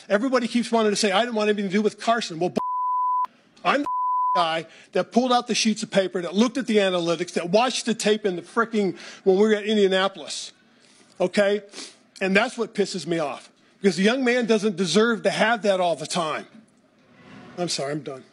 Everybody keeps wanting to say, I didn't want anything to do with Carson. Well, I'm the guy that pulled out the sheets of paper, that looked at the analytics, that watched the tape in the fricking, when we were at Indianapolis. Okay? And that's what pisses me off. Because the young man doesn't deserve to have that all the time. I'm sorry, I'm done.